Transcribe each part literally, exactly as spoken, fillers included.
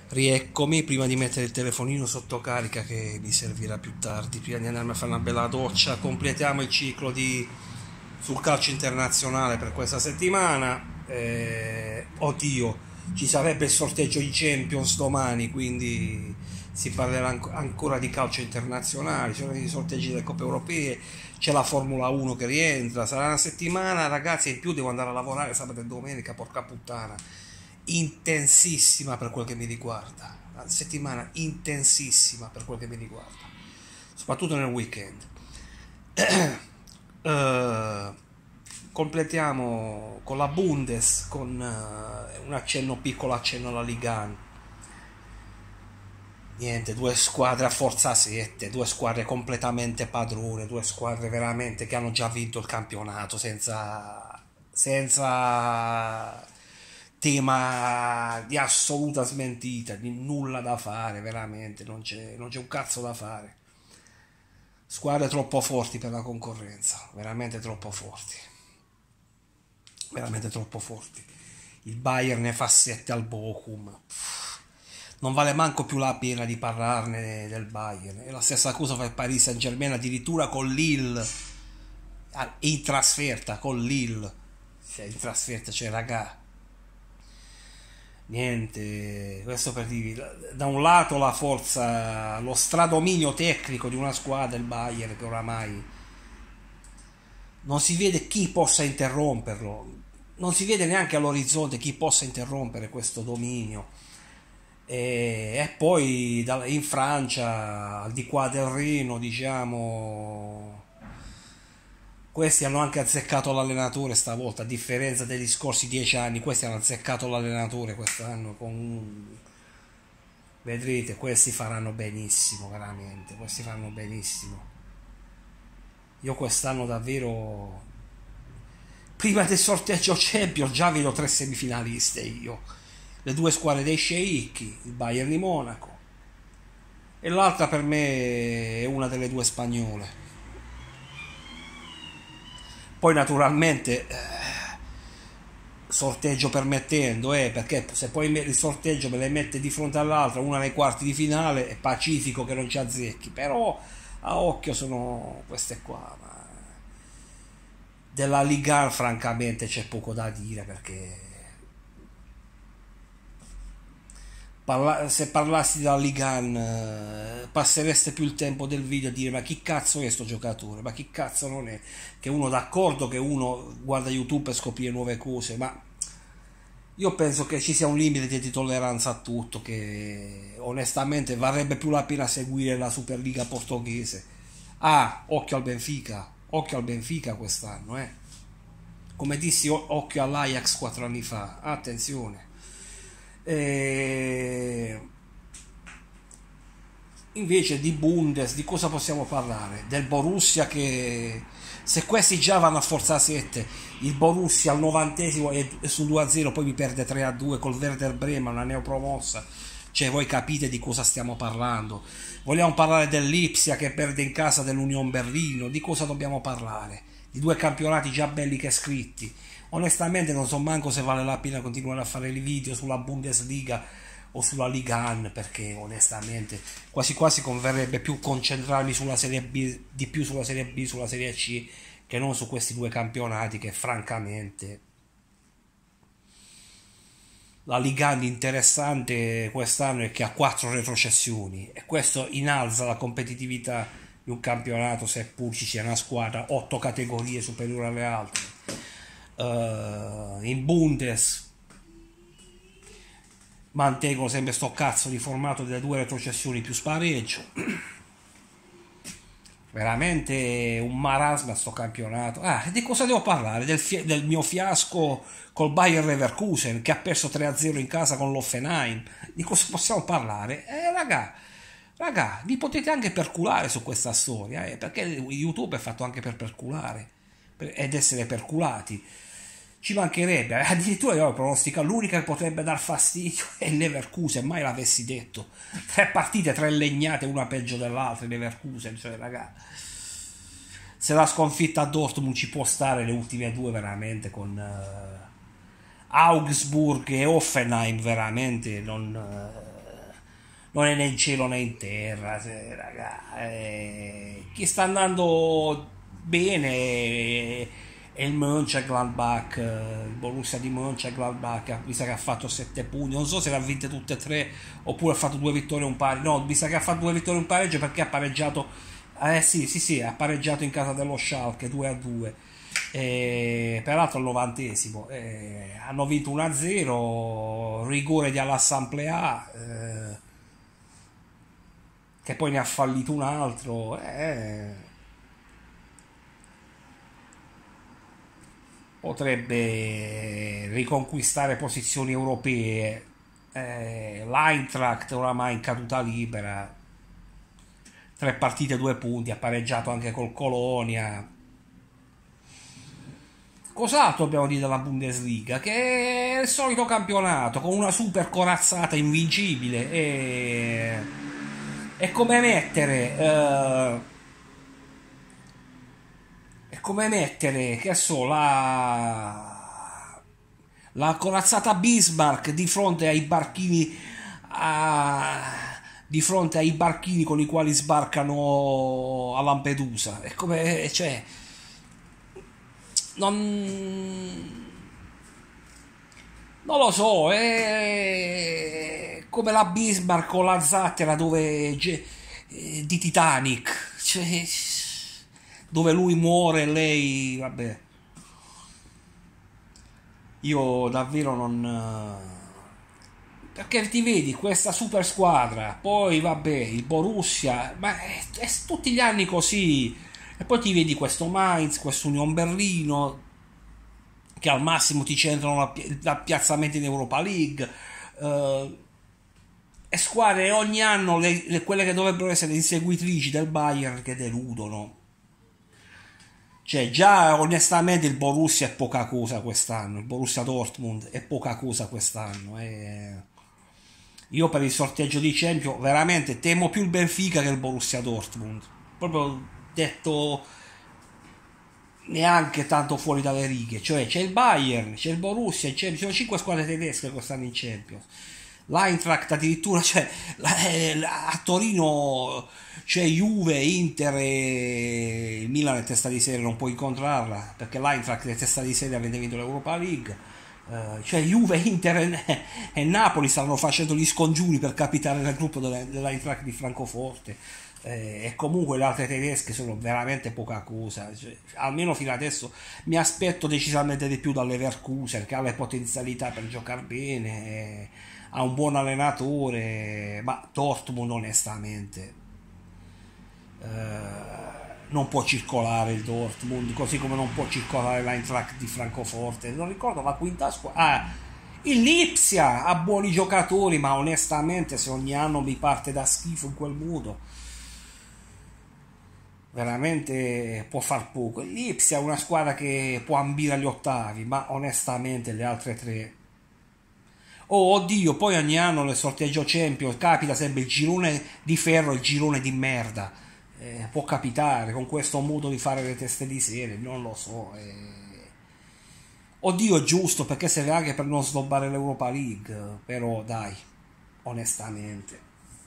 Rieccomi, prima di mettere il telefonino sotto carica che mi servirà più tardi, prima di andarmi a fare una bella doccia, completiamo il ciclo di, sul calcio internazionale per questa settimana. Eh, oddio, ci sarebbe il sorteggio di Champions domani, quindi si parlerà anco- ancora di calcio internazionale, ci sono i sorteggi delle coppe europee, c'è la Formula uno che rientra, sarà una settimana ragazzi, e in più devo andare a lavorare sabato e domenica, porca puttana, intensissima per quel che mi riguarda, una settimana intensissima per quel che mi riguarda, soprattutto nel weekend. Eh, completiamo con la Bundes, con eh, un accenno, piccolo accenno alla Liga uno. Niente, due squadre a forza sette, due squadre completamente padrone, due squadre veramente che hanno già vinto il campionato senza, senza tema di assoluta smentita, di nulla da fare, veramente, non c'è, non c'è un cazzo da fare. Squadre troppo forti per la concorrenza, veramente troppo forti, veramente troppo forti. Il Bayern ne fa sette al Bochum. Non vale manco più la pena di parlarne del Bayern. E la stessa cosa fa il Paris Saint-Germain addirittura con Lille, in trasferta con Lille. Cioè, in trasferta, cioè, raga, niente, questo per dirvi, da un lato la forza, lo stradominio tecnico di una squadra, il Bayern, che oramai non si vede chi possa interromperlo, non si vede neanche all'orizzonte chi possa interrompere questo dominio. E, e poi in Francia, al di qua del Reno, diciamo, questi hanno anche azzeccato l'allenatore stavolta, a differenza degli scorsi dieci anni, questi hanno azzeccato l'allenatore quest'anno con... Vedrete, questi faranno benissimo, veramente, questi faranno benissimo. Io quest'anno davvero, prima del sorteggio Champions, già vedo tre semifinaliste io. Le due squadre dei sceicchi, il Bayern di Monaco, e l'altra per me è una delle due spagnole. Poi naturalmente eh, sorteggio permettendo, eh, perché se poi il sorteggio me le mette di fronte all'altra, una nei quarti di finale, è pacifico che non ci azzecchi, però a occhio sono queste qua. Ma della Liga francamente c'è poco da dire, perché parla- se parlassi della Liga eh, passereste più il tempo del video a dire ma chi cazzo è sto giocatore, ma chi cazzo non è, che uno d'accordo che uno guarda YouTube per scoprire nuove cose, ma io penso che ci sia un limite di tolleranza a tutto, che onestamente varrebbe più la pena seguire la Superliga portoghese. Ah, occhio al Benfica, occhio al Benfica quest'anno, eh. Come dissi, occhio all'Ajax quattro anni fa, attenzione. E... invece di Bundes, di cosa possiamo parlare? Del Borussia, che se questi già vanno a forza sette, il Borussia al novantesimo è su due a zero, poi mi perde tre a due col Werder Bremen, una neopromossa. Cioè, voi capite di cosa stiamo parlando. Vogliamo parlare dell'Ipsia che perde in casa dell'Union Berlino, di cosa dobbiamo parlare? Di due campionati già belli che scritti. Onestamente non so manco se vale la pena continuare a fare i video sulla Bundesliga o sulla Liga uno, perché onestamente quasi quasi converrebbe più concentrarmi sulla Serie B, di più sulla Serie B, sulla Serie C, che non su questi due campionati che francamente... La Liga uno interessante quest'anno è che ha quattro retrocessioni, e questo innalza la competitività di un campionato, seppur ci sia una squadra otto categorie superiore alle altre. Uh, in Bundes mantengono sempre sto cazzo di formato delle due retrocessioni più spareggio. Veramente un marasma sto campionato. Ah, di cosa devo parlare? Del, fi- del mio fiasco col Bayer Leverkusen, che ha perso tre a zero in casa con l'Offenheim. Di cosa possiamo parlare? Eh raga, raga, vi potete anche perculare su questa storia, eh, perché YouTube è fatto anche per perculare, per, ed essere perculati. Ci mancherebbe, addirittura io pronostica l'unica che potrebbe dar fastidio è il Leverkusen, mai l'avessi detto. Tre partite, tre legnate, una peggio dell'altra, il Leverkusen, cioè raga, se la sconfitta a Dortmund ci può stare, le ultime due veramente con uh, Augsburg e Hoffenheim veramente non, uh, non è né in cielo né in terra, se, raga, eh, chi sta andando bene è, è il Mönchengladbach, eh, il Borussia di Mönchengladbach, mi sa che ha fatto sette punti, non so se le ha vinte tutte e tre oppure ha fatto due vittorie e un pareggio, no, mi sa che ha fatto due vittorie e un pareggio perché ha pareggiato, eh sì, sì, sì, ha pareggiato in casa dello Schalke due a due. E, peraltro al novantesimo eh, hanno vinto uno a zero, rigore di all'Assemblea, eh, che poi ne ha fallito un altro, eh, potrebbe riconquistare posizioni europee. eh, L'Eintracht oramai in caduta libera, tre partite due punti, ha pareggiato anche col Colonia. Cos'altro dobbiamo dire della Bundesliga? Che è il solito campionato con una super corazzata invincibile. E è come mettere. eh, è come mettere, che so, la. La corazzata Bismarck di fronte ai barchini. A, di fronte ai barchini con i quali sbarcano a Lampedusa. È come. Cioè. Non. Non lo so, è come la Bismarck o la zattera dove, ge- eh, di Titanic, cioè, dove lui muore e lei, vabbè, io davvero non. Perché ti vedi questa super squadra, poi vabbè, il Borussia, ma è, è tutti gli anni così, e poi ti vedi questo Mainz, questo Union Berlino, che al massimo ti centrano da piazzamenti in Europa League, eh, e squadre ogni anno le, le- quelle che dovrebbero essere le inseguitrici del Bayern che deludono. Cioè, già onestamente il Borussia è poca cosa quest'anno, il Borussia Dortmund è poca cosa quest'anno. E io per il sorteggio di Champions veramente temo più il Benfica che il Borussia Dortmund. Proprio detto neanche tanto fuori dalle righe, cioè c'è il Bayern, c'è il Borussia, c'è, ci sono cinque squadre tedesche che stanno in Champions, l'Eintracht addirittura, cioè, la- eh, la- a Torino c'è Juve, Inter e il Milan è testa di serie, non può incontrarla perché l'Eintracht è testa di serie, avete vinto l'Europa League. Eh, cioè Juve, Inter e, e Napoli stanno facendo gli scongiuri per capitare nel gruppo della- dell'Eintracht di Francoforte. Eh, e comunque le altre tedesche sono veramente poca cosa, cioè, almeno fino adesso mi aspetto decisamente di più dalle Leverkusen, che ha le potenzialità per giocare bene, eh, ha un buon allenatore, ma Dortmund onestamente eh, non può circolare il Dortmund, così come non può circolare l'Eintracht di Francoforte, non ricordo la quinta squadra. Ah, il Lipsia ha buoni giocatori, ma onestamente se ogni anno mi parte da schifo in quel modo, veramente può far poco. Il Lipsia è una squadra che può ambire agli ottavi, ma onestamente le altre tre. Oh oddio, poi ogni anno nel sorteggio Champions capita sempre il girone di ferro e il girone di merda. Eh, può capitare con questo modo di fare le teste di serie, non lo so. eh. Oddio, è giusto perché serve anche per non snobbare l'Europa League, però dai, onestamente.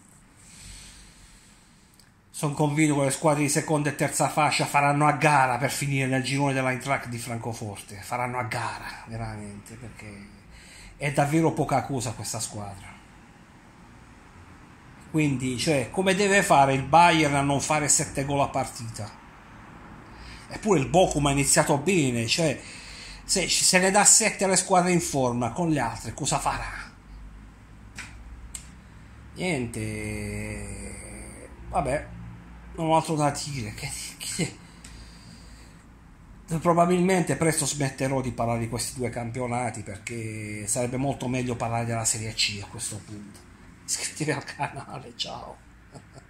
Sono convinto che le squadre di seconda e terza fascia faranno a gara per finire nel girone dell'Eintracht di Francoforte. Faranno a gara, veramente, perché è davvero poca cosa questa squadra. Quindi, cioè, come deve fare il Bayern a non fare sette gol a partita? Eppure il Bochum ha iniziato bene, cioè, se, se ne dà sette alle squadre in forma, con le altre cosa farà? Niente, vabbè, non ho altro da dire. Che, che- probabilmente presto smetterò di parlare di questi due campionati perché sarebbe molto meglio parlare della Serie C a questo punto. Iscrivetevi al canale, ciao.